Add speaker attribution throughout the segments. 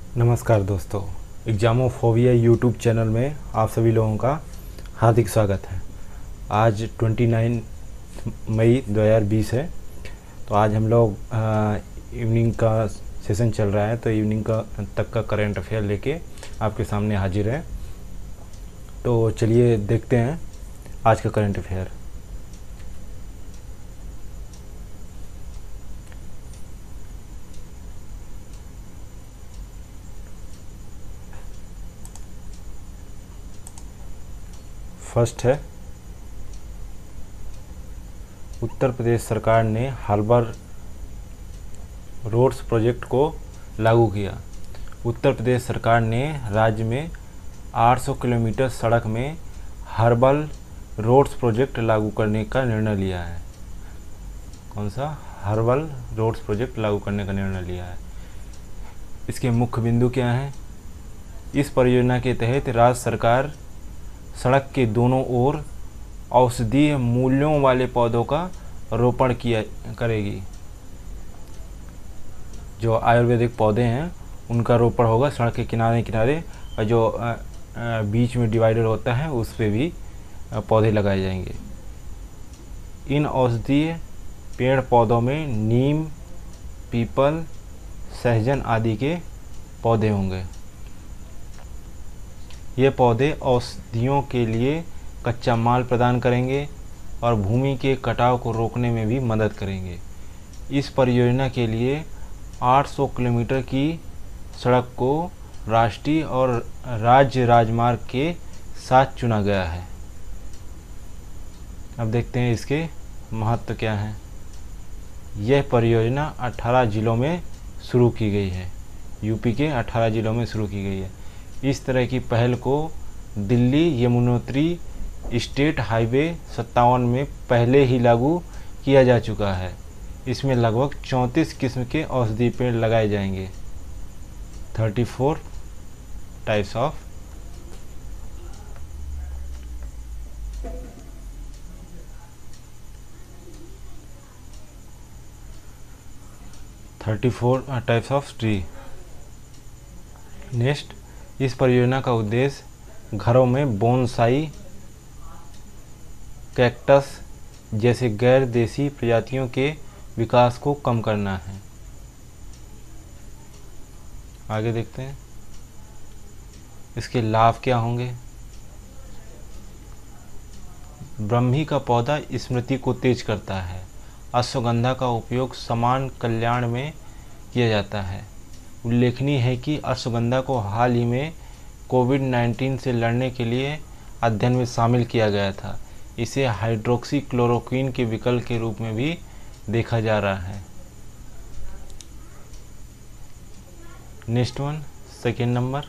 Speaker 1: नमस्कार दोस्तों, एग्जामोफोबिया YouTube channel में आप सभी लोगों का हार्दिक स्वागत है। आज 29 मई 2020 है। तो आज हम लोग इवनिंग का सेशन चल रहा है, तो इवनिंग का तक का करंट अफेयर लेके आपके सामने हाजिर है। तो चलिए देखते हैं आज का करंट अफेयर। फर्स्ट है, उत्तर प्रदेश सरकार ने हार्बर रोड्स प्रोजेक्ट को लागू किया। उत्तर प्रदेश सरकार ने राज्य में 800 किलोमीटर सड़क में हार्बर रोड्स प्रोजेक्ट लागू करने का निर्णय लिया है। कौन सा? हार्बर रोड्स प्रोजेक्ट लागू करने का निर्णय लिया है। इसके मुख्य बिंदु क्या हैं? इस परियोजना के तहत राज्य सरकार सड़क के दोनों ओर औषधीय मूल्यों वाले पौधों का रोपण किया करेगी। जो आयुर्वेदिक पौधे हैं उनका रोपण होगा सड़क के किनारे किनारे, और जो बीच में डिवाइडर होता है उस पे भी पौधे लगाए जाएंगे। इन औषधीय पेड़ पौधों में नीम, पीपल, सहजन आदि के पौधे होंगे। ये पौधे औषधियों के लिए कच्चा माल प्रदान करेंगे और भूमि के कटाव को रोकने में भी मदद करेंगे। इस परियोजना के लिए 800 किलोमीटर की सड़क को राष्ट्रीय और राज्य राजमार्ग के साथ चुना गया है। अब देखते हैं इसके महत्व क्या हैं। यह परियोजना 18 जिलों में शुरू की गई है। यूपी के 18 जिलों में शुरू की गई है। इस तरह की पहल को दिल्ली यमुनोत्री स्टेट हाईवे 57 में पहले ही लागू किया जा चुका है। इसमें लगभग 34 किस्म के औषधीय पेड़ लगाए जाएंगे। 34 टाइप्स ऑफ ट्री। नेक्स्ट, इस परियोजना का उद्देश्य घरों में बोनसाई, कैक्टस जैसे गैर देसी प्रजातियों के विकास को कम करना है। आगे देखते हैं इसके लाभ क्या होंगे। ब्रह्मी का पौधा स्मृति को तेज करता है। अश्वगंधा का उपयोग समान कल्याण में किया जाता है। उल्लेखनीय है कि अश्वगंधा को हाल ही में कोविड-19 से लड़ने के लिए अध्ययन में शामिल किया गया था। इसे हाइड्रोक्सी क्लोरोक्विन के विकल्प के रूप में भी देखा जा रहा है। Next one, second number,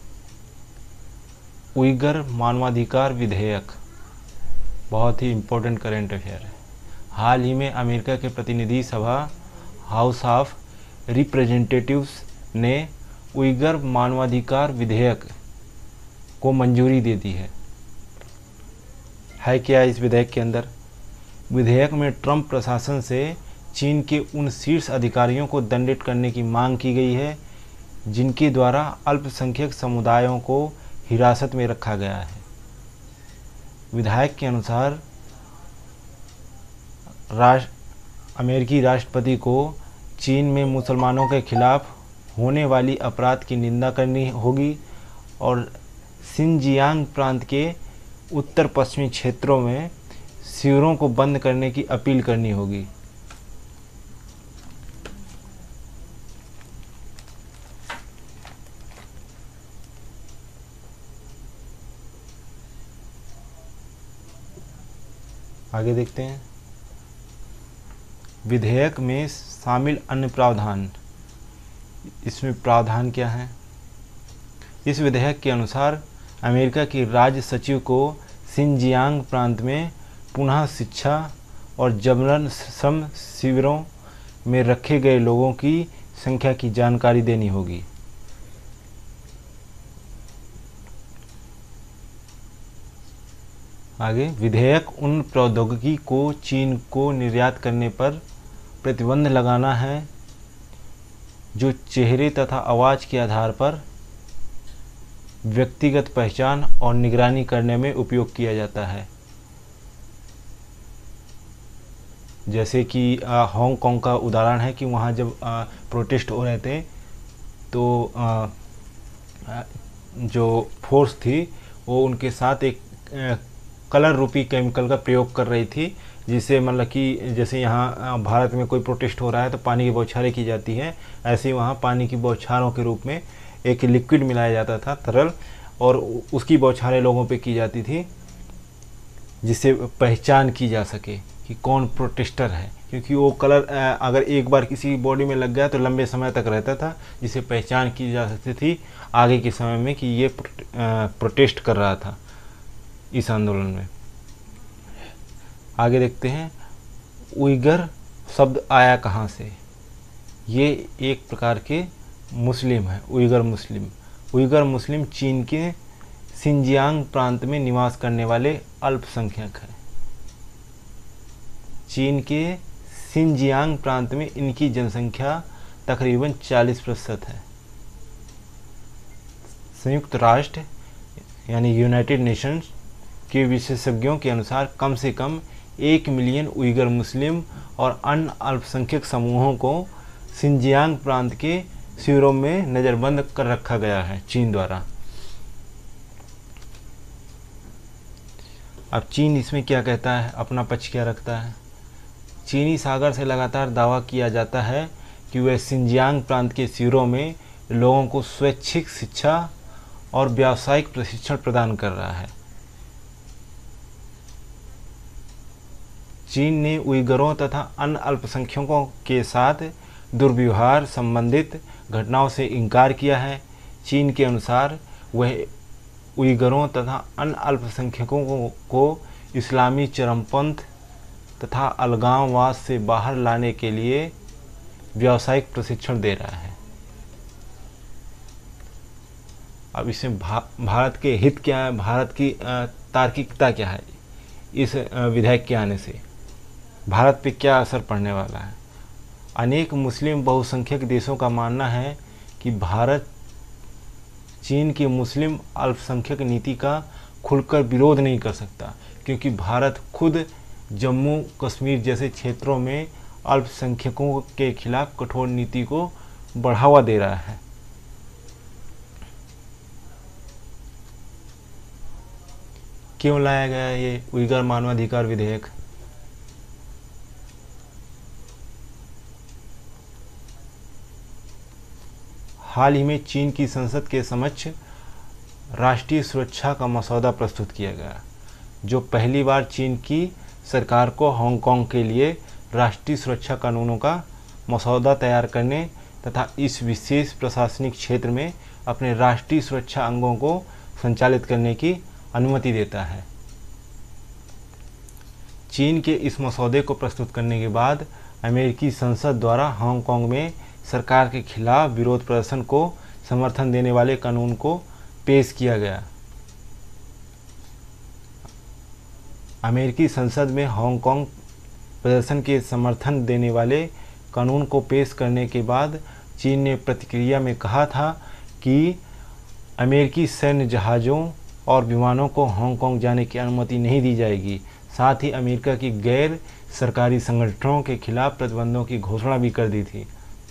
Speaker 1: Uyghur मानवाधिकार विधेयक। बहुत ही इम्पोर्टेंट करेंट अफेयर है। हाल ही में अमेरिका के प्रतिनिधि सभा हाउस ऑफ रिप्रेजेंटेटिव्स ने उइगर मानवाधिकार विधेयक को मंजूरी दे दी है। क्या इस विधेयक के अंदर? विधेयक में ट्रंप प्रशासन से चीन के उन शीर्ष अधिकारियों को दंडित करने की मांग की गई है जिनके द्वारा अल्पसंख्यक समुदायों को हिरासत में रखा गया है। विधेयक के अनुसार अमेरिकी राष्ट्रपति को चीन में मुसलमानों के खिलाफ होने वाली अपराध की निंदा करनी होगी और सिनजियांग प्रांत के उत्तर पश्चिमी क्षेत्रों में शिविरों को बंद करने की अपील करनी होगी। आगे देखते हैं विधेयक में शामिल अन्य प्रावधान। इसमें प्रावधान क्या है? इस विधेयक के अनुसार अमेरिका के राज्य सचिव को सिनजियांग प्रांत में पुनः शिक्षा और जबरन श्रम शिविरों में रखे गए लोगों की संख्या की जानकारी देनी होगी। आगे, विधेयक उन प्रौद्योगिकी को चीन को निर्यात करने पर प्रतिबंध लगाना है जो चेहरे तथा आवाज़ के आधार पर व्यक्तिगत पहचान और निगरानी करने में उपयोग किया जाता है। जैसे कि हांगकांग का उदाहरण है कि वहाँ जब प्रोटेस्ट हो रहे थे तो जो फोर्स थी वो उनके साथ एक कलर रूपी केमिकल का प्रयोग कर रही थी, जिससे मतलब कि जैसे यहाँ भारत में कोई प्रोटेस्ट हो रहा है तो पानी की बौछारें की जाती हैं, ऐसे ही वहाँ पानी की बौछारों के रूप में एक लिक्विड मिलाया जाता था, तरल, और उसकी बौछारें लोगों पे की जाती थी जिससे पहचान की जा सके कि कौन प्रोटेस्टर है, क्योंकि वो कलर अगर एक बार किसी बॉडी में लग गया तो लंबे समय तक रहता था, जिससे पहचान की जा सकती थी आगे के समय में कि ये प्रोटेस्ट कर रहा था इस आंदोलन में। आगे देखते हैं, उइगर शब्द आया कहाँ से। ये एक प्रकार के मुस्लिम है, उइगर मुस्लिम। उइगर मुस्लिम चीन के सिंजियांग प्रांत में निवास करने वाले अल्पसंख्यक हैं। चीन के सिंजियांग प्रांत में इनकी जनसंख्या तकरीबन 40% है। संयुक्त राष्ट्र यानी यूनाइटेड नेशंस के विशेषज्ञों के अनुसार कम से कम 1 मिलियन उइगर मुस्लिम और अन्य अल्पसंख्यक समूहों को सिंजियांग प्रांत के शिविरों में नज़रबंद कर रखा गया है चीन द्वारा। अब चीन इसमें क्या कहता है, अपना पक्ष क्या रखता है। चीनी सागर से लगातार दावा किया जाता है कि वह सिंजियांग प्रांत के शिविरों में लोगों को स्वैच्छिक शिक्षा और व्यावसायिक प्रशिक्षण प्रदान कर रहा है। चीन ने उइगरों तथा अन्य अल्पसंख्यकों के साथ दुर्व्यवहार संबंधित घटनाओं से इनकार किया है। चीन के अनुसार वह उइगरों तथा अन्य अल्पसंख्यकों को इस्लामी चरमपंथ तथा अलगाववाद से बाहर लाने के लिए व्यावसायिक प्रशिक्षण दे रहा है। अब इसमें भारत के हित क्या है, भारत की तार्किकता क्या है, इस विधेयक के आने से भारत पे क्या असर पड़ने वाला है। अनेक मुस्लिम बहुसंख्यक देशों का मानना है कि भारत चीन की मुस्लिम अल्पसंख्यक नीति का खुलकर विरोध नहीं कर सकता, क्योंकि भारत खुद जम्मू कश्मीर जैसे क्षेत्रों में अल्पसंख्यकों के खिलाफ कठोर नीति को बढ़ावा दे रहा है। क्यों लाया गया ये उइगर मानवाधिकार विधेयक। हाल ही में चीन की संसद के समक्ष राष्ट्रीय सुरक्षा का मसौदा प्रस्तुत किया गया, जो पहली बार चीन की सरकार को हांगकांग के लिए राष्ट्रीय सुरक्षा कानूनों का मसौदा तैयार करने तथा इस विशेष प्रशासनिक क्षेत्र में अपने राष्ट्रीय सुरक्षा अंगों को संचालित करने की अनुमति देता है। चीन के इस मसौदे को प्रस्तुत करने के बाद अमेरिकी संसद द्वारा हांगकांग में सरकार के खिलाफ विरोध प्रदर्शन को समर्थन देने वाले कानून को पेश किया गया। अमेरिकी संसद में हांगकांग प्रदर्शन के समर्थन देने वाले कानून को पेश करने के बाद चीन ने प्रतिक्रिया में कहा था कि अमेरिकी सैन्य जहाज़ों और विमानों को हांगकांग जाने की अनुमति नहीं दी जाएगी। साथ ही अमेरिका की गैर सरकारी संगठनों के खिलाफ प्रतिबंधों की घोषणा भी कर दी थी।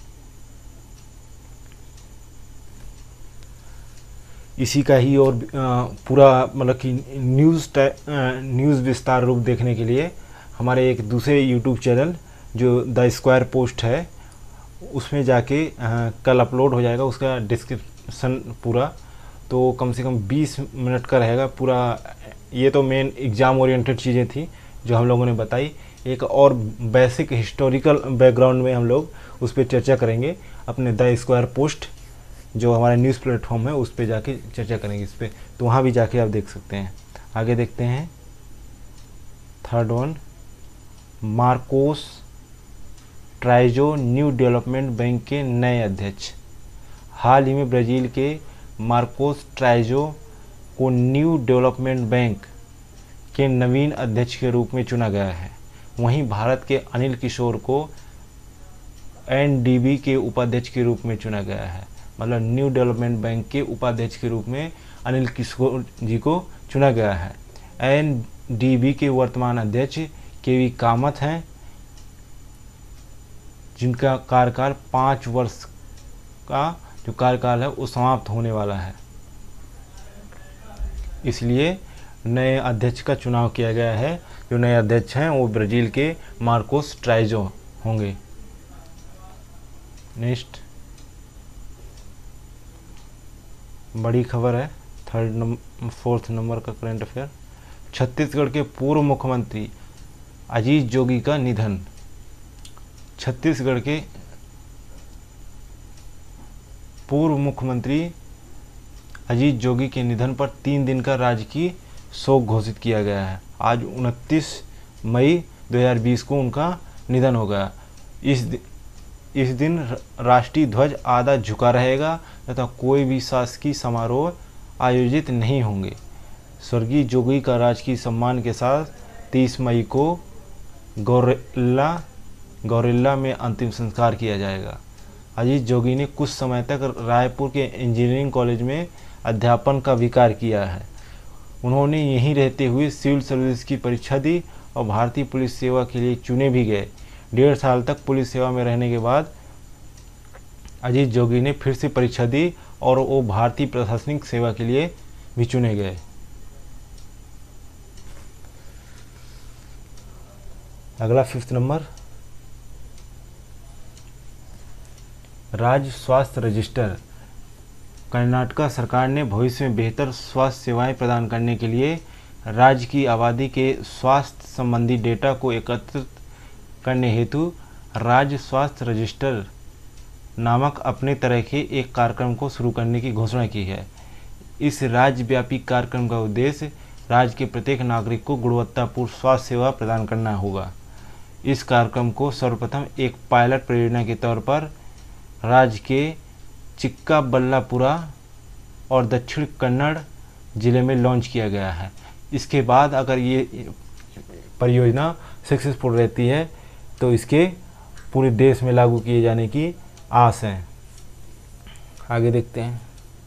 Speaker 1: इसी का ही और पूरा मतलब कि न्यूज़ विस्तार रूप देखने के लिए हमारे एक दूसरे यूट्यूब चैनल जो द स्क्वायर पोस्ट है उसमें जाके कल अपलोड हो जाएगा, उसका डिस्क्रिप्शन पूरा तो कम से कम 20 मिनट का रहेगा पूरा। ये तो मेन एग्ज़ाम ओरिएंटेड चीज़ें थी जो हम लोगों ने बताई। एक और बेसिक हिस्टोरिकल बैकग्राउंड में हम लोग उस पर चर्चा करेंगे अपने द स्क्वायर पोस्ट जो हमारा न्यूज़ प्लेटफॉर्म है उस पर जाके चर्चा करेंगे इस पर, तो वहाँ भी जाके आप देख सकते हैं। आगे देखते हैं third one, Marcos Troyjo new development bank के नए अध्यक्ष। हाल ही में ब्राज़ील के मार्कोस ट्राइजो को न्यू डेवलपमेंट बैंक के नवीन अध्यक्ष के रूप में चुना गया है। वहीं भारत के अनिल किशोर को एनडीबी के उपाध्यक्ष के रूप में चुना गया है। मतलब न्यू डेवलपमेंट बैंक के उपाध्यक्ष के रूप में अनिल किशोर जी को चुना गया है। एनडीबी के वर्तमान अध्यक्ष केवी कामत हैं, जिनका कार्यकाल 5 वर्ष का जो कार्यकाल है वो समाप्त होने वाला है, इसलिए नए अध्यक्ष का चुनाव किया गया है। जो नए अध्यक्ष हैं वो ब्राज़ील के मार्कोस ट्राइजो होंगे। नेक्स्ट बड़ी खबर है, 4th नंबर का करंट अफेयर। छत्तीसगढ़ के पूर्व मुख्यमंत्री अजीत जोगी का निधन। छत्तीसगढ़ के पूर्व मुख्यमंत्री अजीत जोगी के निधन पर 3 दिन का राजकीय शोक घोषित किया गया है। आज 29 मई 2020 को उनका निधन हो गया। इस दिन राष्ट्रीय ध्वज आधा झुका रहेगा तथा कोई भी शासकीय समारोह आयोजित नहीं होंगे। स्वर्गीय जोगी का राजकीय सम्मान के साथ 30 मई को गौरेला में अंतिम संस्कार किया जाएगा। अजीत जोगी ने कुछ समय तक रायपुर के इंजीनियरिंग कॉलेज में अध्यापन का भी कार्य किया है। उन्होंने यहीं रहते हुए सिविल सर्विस की परीक्षा दी और भारतीय पुलिस सेवा के लिए चुने भी गए। 1.5 साल तक पुलिस सेवा में रहने के बाद अजीत जोगी ने फिर से परीक्षा दी और वो भारतीय प्रशासनिक सेवा के लिए भी चुने गए। अगला 5th नंबर, राज्य स्वास्थ्य रजिस्टर। कर्नाटक सरकार ने भविष्य में बेहतर स्वास्थ्य सेवाएं प्रदान करने के लिए राज्य की आबादी के स्वास्थ्य संबंधी डेटा को एकत्रित करने हेतु राज्य स्वास्थ्य रजिस्टर नामक अपने तरह के एक कार्यक्रम को शुरू करने की घोषणा की है। इस राज्यव्यापी कार्यक्रम का उद्देश्य राज्य के प्रत्येक नागरिक को गुणवत्तापूर्ण स्वास्थ्य सेवा प्रदान करना होगा। इस कार्यक्रम को सर्वप्रथम एक पायलट परियोजना के तौर पर राज्य के चिक्काबल्लापुरा और दक्षिण कन्नड़ जिले में लॉन्च किया गया है। इसके बाद अगर ये परियोजना सक्सेसफुल रहती है तो इसके पूरे देश में लागू किए जाने की आस है। आगे देखते हैं।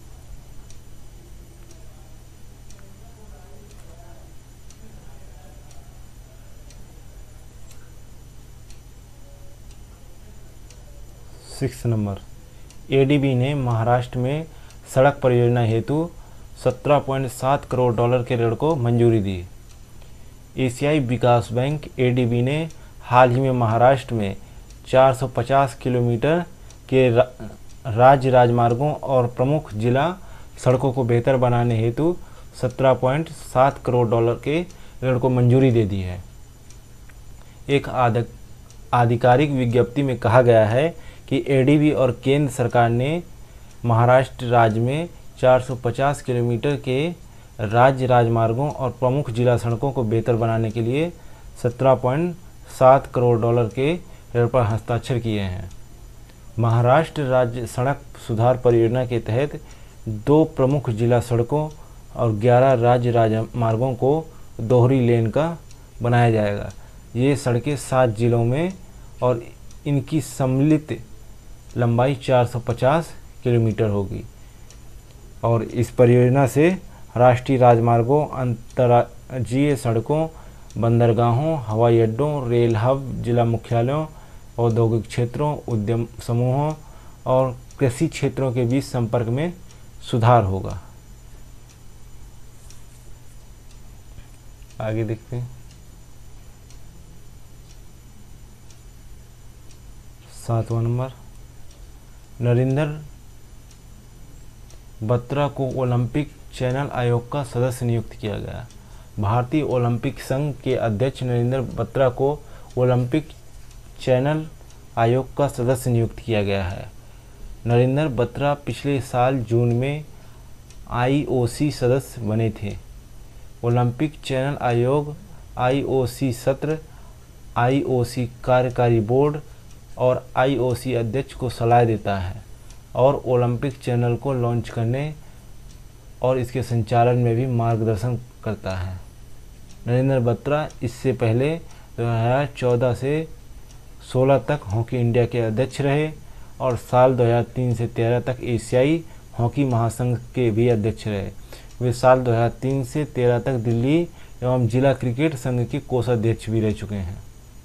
Speaker 1: सिक्स नंबर, एडीबी ने महाराष्ट्र में सड़क परियोजना हेतु $17.7 करोड़ के ऋण को मंजूरी दी। एशियाई विकास बैंक एडीबी ने हाल ही में महाराष्ट्र में 450 किलोमीटर के राज्य राजमार्गों और प्रमुख जिला सड़कों को बेहतर बनाने हेतु $17.7 करोड़ के ऋण को मंजूरी दे दी है। एक आधिकारिक विज्ञप्ति में कहा गया है कि एडीबी और केंद्र सरकार ने महाराष्ट्र राज्य में 450 किलोमीटर के राज्य राजमार्गों और प्रमुख जिला सड़कों को बेहतर बनाने के लिए $17.7 करोड़ के ऋण पर हस्ताक्षर किए हैं। महाराष्ट्र राज्य सड़क सुधार परियोजना के तहत 2 प्रमुख जिला सड़कों और 11 राज्य राजमार्गों को दोहरी लेन का बनाया जाएगा। ये सड़कें 7 जिलों में और इनकी सम्मिलित लंबाई 450 किलोमीटर होगी और इस परियोजना से राष्ट्रीय राजमार्गों, अंतर्राज्यीय सड़कों, बंदरगाहों, हवाई अड्डों, रेल हब, जिला मुख्यालयों, औद्योगिक क्षेत्रों, उद्यम समूहों और कृषि क्षेत्रों के बीच संपर्क में सुधार होगा। आगे देखते हैं। 7वां नंबर, नरेंद्र बत्रा को ओलंपिक चैनल आयोग का सदस्य नियुक्त किया गया। भारतीय ओलंपिक संघ के अध्यक्ष नरेंद्र बत्रा को ओलंपिक चैनल आयोग का सदस्य नियुक्त किया गया है। नरेंद्र बत्रा पिछले साल जून में आईओसी सदस्य बने थे। ओलंपिक चैनल आयोग आईओसी सत्र, आईओसी कार्यकारी बोर्ड और आईओसी अध्यक्ष को सलाह देता है और ओलंपिक चैनल को लॉन्च करने और इसके संचालन में भी मार्गदर्शन करता है। नरेंद्र बत्रा इससे पहले 2014 से 2016 तक हॉकी इंडिया के अध्यक्ष रहे और साल 2003 से 13 तक एशियाई हॉकी महासंघ के भी अध्यक्ष रहे। वे साल 2003 से 13 तक दिल्ली एवं जिला क्रिकेट संघ के कोषाध्यक्ष भी रह चुके हैं।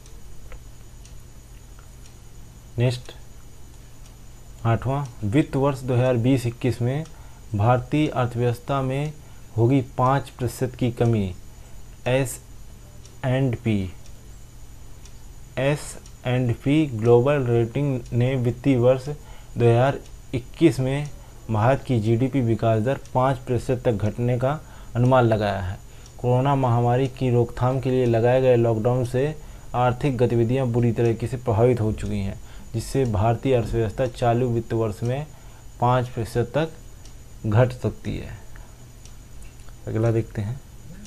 Speaker 1: नेक्स्ट 8वां, वित्त वर्ष 2020-21 में भारतीय अर्थव्यवस्था में होगी 5% की कमी। S&P ग्लोबल रेटिंग ने वित्तीय वर्ष 2021 में भारत की जीडीपी विकास दर 5% तक घटने का अनुमान लगाया है। कोरोना महामारी की रोकथाम के लिए लगाए गए लॉकडाउन से आर्थिक गतिविधियां बुरी तरीके से प्रभावित हो चुकी हैं, जिससे भारतीय अर्थव्यवस्था चालू वित्त वर्ष में 5% तक घट सकती है। अगला देखते हैं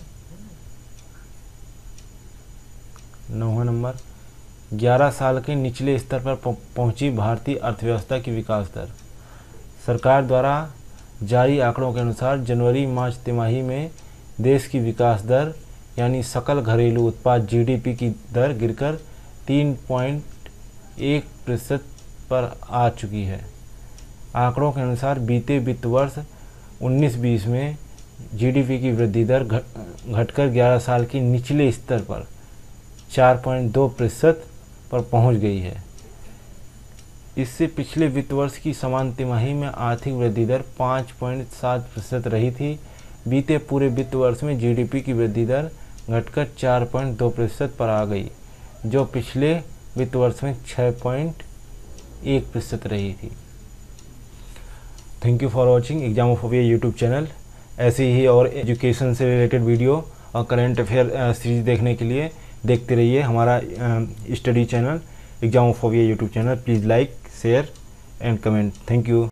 Speaker 1: 9वां नंबर, 11 साल के निचले स्तर पर पहुंची भारतीय अर्थव्यवस्था की विकास दर। सरकार द्वारा जारी आंकड़ों के अनुसार जनवरी-मार्च तिमाही में देश की विकास दर यानी सकल घरेलू उत्पाद जीडीपी की दर गिरकर 3.1% पर आ चुकी है। आंकड़ों के अनुसार बीते वित्त वर्ष 19-20 में जीडीपी की वृद्धि दर घटकर 11 साल के निचले स्तर पर 4.2% पर पहुंच गई है। इससे पिछले वित्त वर्ष की समान तिमाही में आर्थिक वृद्धि दर 5.7% रही थी। बीते पूरे वित्त वर्ष में जीडीपी की वृद्धि दर घटकर 4.2% पर आ गई, जो पिछले वित्त वर्ष में 6.1% रही थी। Thank you for watching Examophobia YouTube channel. ऐसे ही और एजुकेशन से रिलेटेड वीडियो और करंट अफेयर सीरीज देखने के लिए देखते रहिए हमारा study channel Examophobia YouTube channel. Please like, share and comment. Thank you.